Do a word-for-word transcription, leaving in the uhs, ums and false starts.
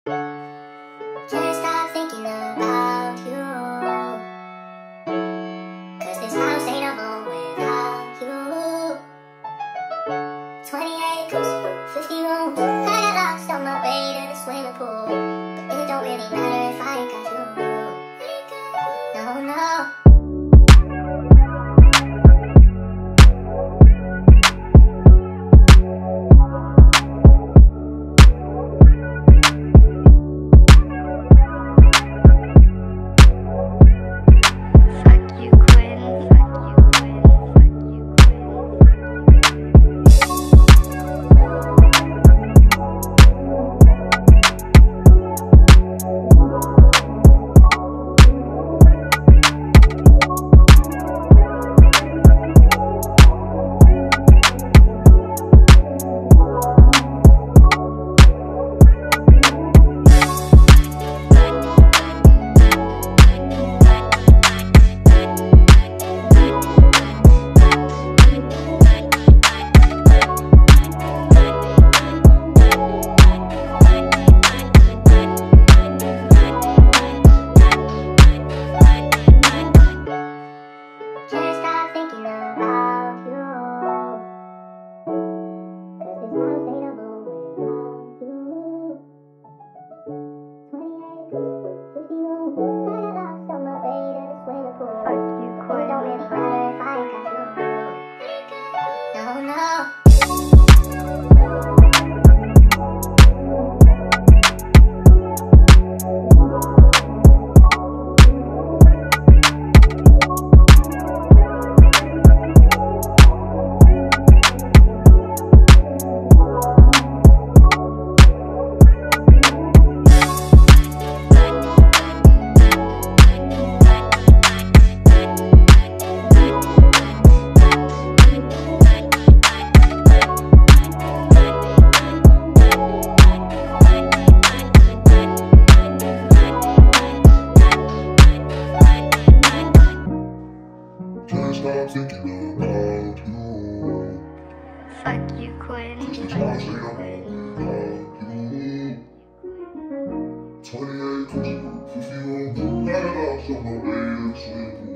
Can't stop thinking about you, 'cause this house ain't a home without you. Twenty acres, fifty rooms, had lost on my way to the swimming pool. But it don't really matter if I ain't got you. No, no. Stop thinking about you. Fuck you, Quinn. Just can't stay alone without you. Twenty acres, fifty rooms, had lost on my way to the swimming pool.